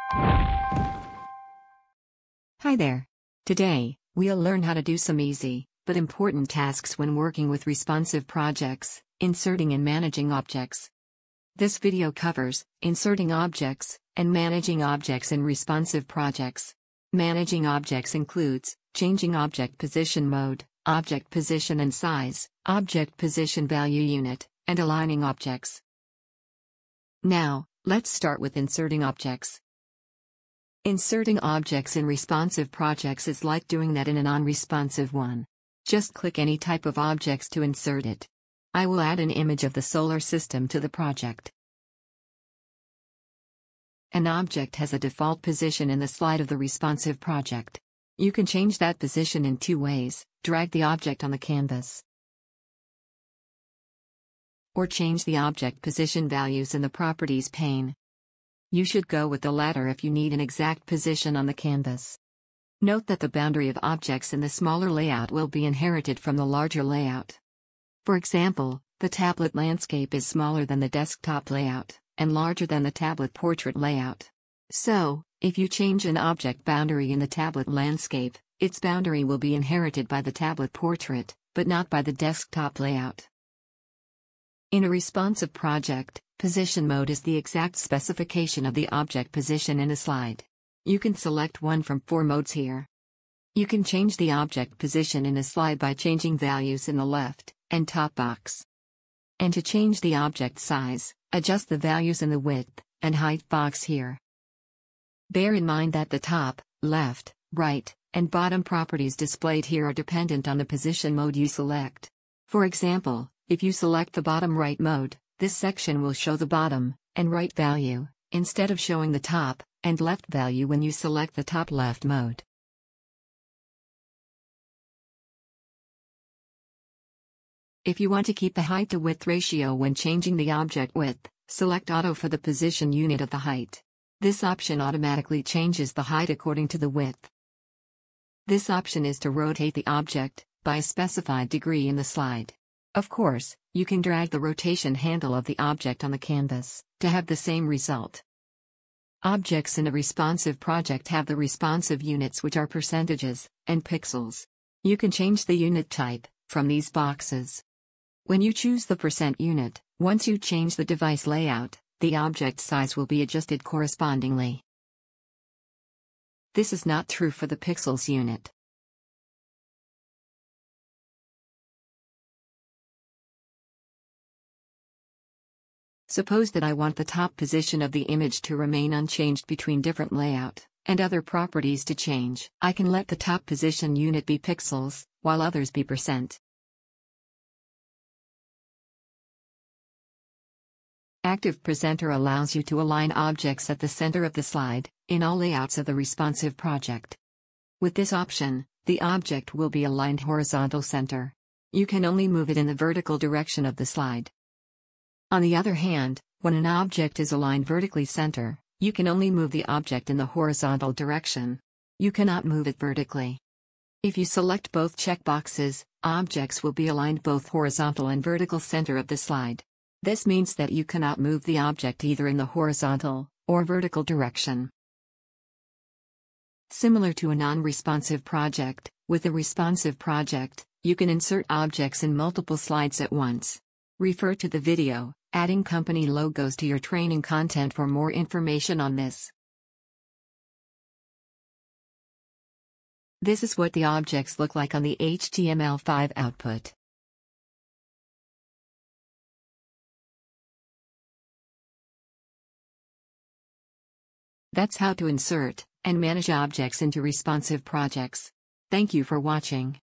Hi there. Today, we'll learn how to do some easy, but important tasks when working with responsive projects, inserting and managing objects. This video covers inserting objects and managing objects in responsive projects. Managing objects includes changing object position mode, object position and size, object position value unit, and aligning objects. Now, let's start with inserting objects. Inserting objects in responsive projects is like doing that in a non-responsive one. Just click any type of objects to insert it. I will add an image of the solar system to the project. An object has a default position in the slide of the responsive project. You can change that position in two ways: drag the object on the canvas, or change the object position values in the Properties pane. You should go with the latter if you need an exact position on the canvas. Note that the boundary of objects in the smaller layout will be inherited from the larger layout. For example, the tablet landscape is smaller than the desktop layout, and larger than the tablet portrait layout. So, if you change an object boundary in the tablet landscape, its boundary will be inherited by the tablet portrait, but not by the desktop layout. In a responsive project, position mode is the exact specification of the object position in a slide. You can select one from 4 modes here. You can change the object position in a slide by changing values in the left and top box. And to change the object size, adjust the values in the width and height box here. Bear in mind that the top, left, right, and bottom properties displayed here are dependent on the position mode you select. For example, if you select the bottom right mode, this section will show the bottom and right value, instead of showing the top and left value when you select the top left mode. If you want to keep the height to width ratio when changing the object width, select Auto for the position unit of the height. This option automatically changes the height according to the width. This option is to rotate the object by a specified degree in the slide. Of course, you can drag the rotation handle of the object on the canvas to have the same result. Objects in a responsive project have the responsive units, which are percentages and pixels. You can change the unit type from these boxes. When you choose the percent unit, once you change the device layout, the object size will be adjusted correspondingly. This is not true for the pixels unit. Suppose that I want the top position of the image to remain unchanged between different layout, and other properties to change. I can let the top position unit be pixels, while others be percent. ActivePresenter allows you to align objects at the center of the slide, in all layouts of the responsive project. With this option, the object will be aligned horizontal center. You can only move it in the vertical direction of the slide. On the other hand, when an object is aligned vertically center, you can only move the object in the horizontal direction. You cannot move it vertically. If you select both checkboxes, objects will be aligned both horizontal and vertical center of the slide. This means that you cannot move the object either in the horizontal or vertical direction. Similar to a non-responsive project, with a responsive project, you can insert objects in multiple slides at once. Refer to the video, Adding Company Logos to Your Training Content for more information on this. This is what the objects look like on the HTML5 output. That's how to insert and manage objects into responsive projects. Thank you for watching.